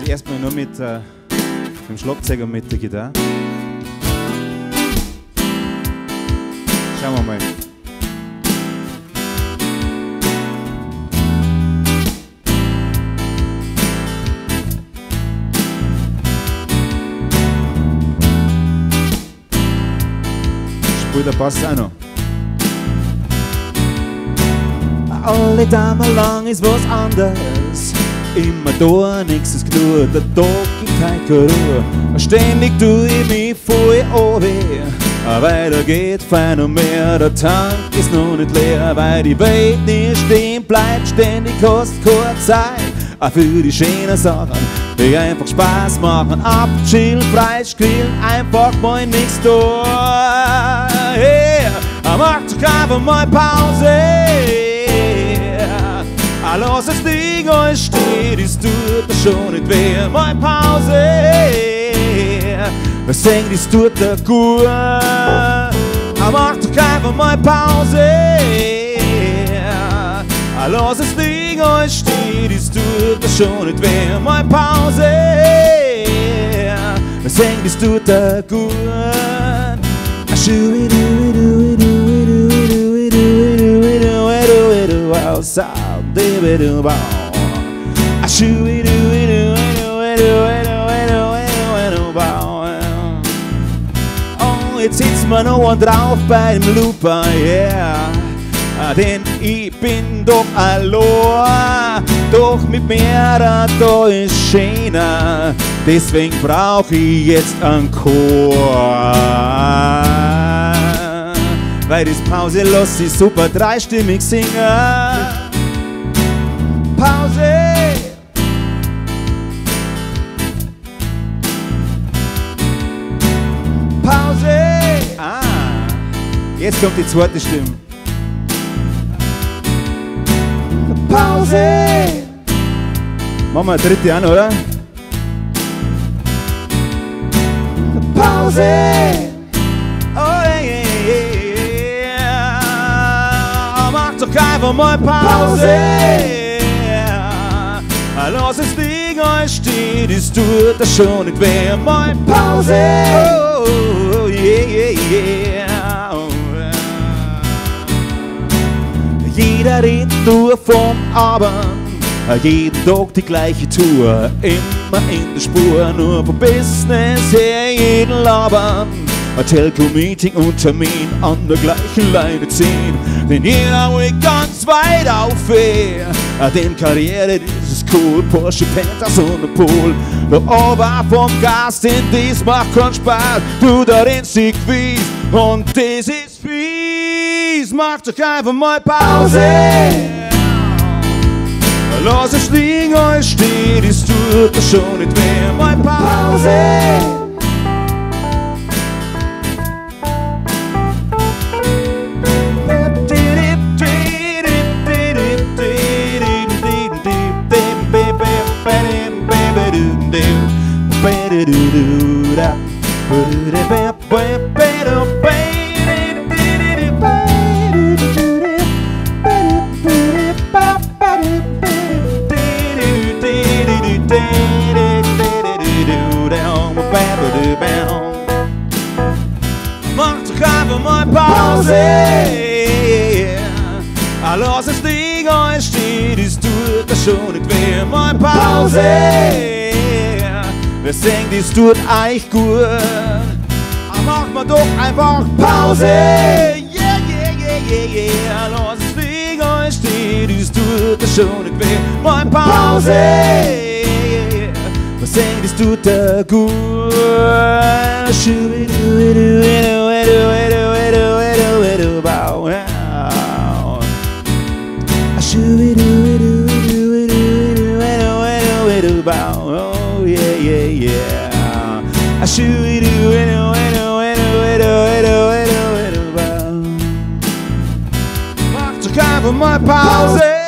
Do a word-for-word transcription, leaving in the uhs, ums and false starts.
erstmal nur mit äh, dem Schlagzeug und mit der Gitarre. Schauen wir mal. Spielt der Bass auch noch. Alle Damen lang ist was anderes. Immer da, nix ist genug, der Tag gibt kein Ruhe. Ständig tu ich mich voll an, weiter geht fein und mehr. Der Tank ist noch nicht leer, weil die Welt nicht stehen bleibt. Ständig kostet keine Zeit, auch für die schönen Sachen, die einfach Spaß machen. Abchillen, Preis grillen, einfach mal nix da. Yeah, mach doch einfach mal Pause. Lass es liegen, alles steht, es tut dir schon nicht weh. Mal Pause, wir singen, es tut dir gut. Mach doch einfach mal Pause. Lass es liegen, alles steht, es tut dir schon nicht weh. Mal Pause, wir singen, es tut dir gut. Oh, jetzt sitzt mir noch ein drauf bei dem Looper, yeah. Denn ich bin doch allein, doch mit mir da ist schöner. Deswegen brauch ich jetzt einen Chor. Weil das Pause lass ich super dreistimmig singen. Pause! Pause! Ah, jetzt kommt die zweite Stimme. Pause! Machen wir eine dritte an, oder? Pause! Oh yeah, yeah, yeah. Mach doch einfach mal Pause! Lass es liegen, alles steht, es tut dir schon nicht weh. Mal Pause! Oh, oh, yeah, yeah, yeah. Oh, yeah. Jeder Retour vom Abend, jeden Tag die gleiche Tour, immer in der Spur, nur vom Business her jeden labern. Ein Telco-Meeting und Termin an der gleichen Leine ziehen, denn jeder will ganz weit aufweh. Denn Karriere, das ist cool, Porsche, Panthers und ein Pool. Der Ober vom Gas, denn das macht keinen Spaß. Du darin sieg fies und das ist fies. Mach doch einfach mal Pause. Lass es liegen, alles steht, es tut dir schon nicht weh. Mal Pause. Mach doch einfach mal Pause. Lass es liegen, alles steht, es tut dir schon nicht weh. Mal Pause. Wir singen, das tut euch gut. Mach mal doch einfach Pause. Yeah, yeah, yeah, yeah, yeah. Lass es liegen, alles steht, es tut dir schon nicht weh. Mal Pause. Wir singen, das tut dir gut. Oh yeah, yeah, yeah. I should do it, mach doch einfach mal Pause.